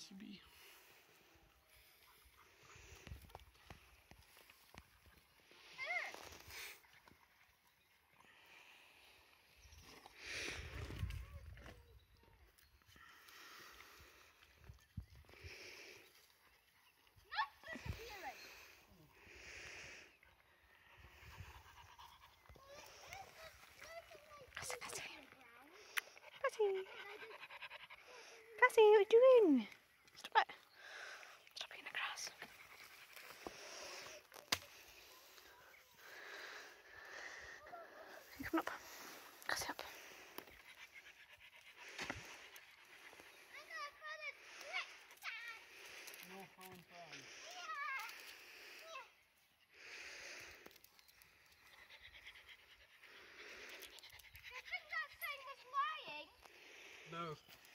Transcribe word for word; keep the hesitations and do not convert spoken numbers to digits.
supposed to be. Cassie! Cassie, what are you doing? Stop it! Stop eating the grass. You coming up? Cassie, up. No phone fun. Do you think that thing was lying? No.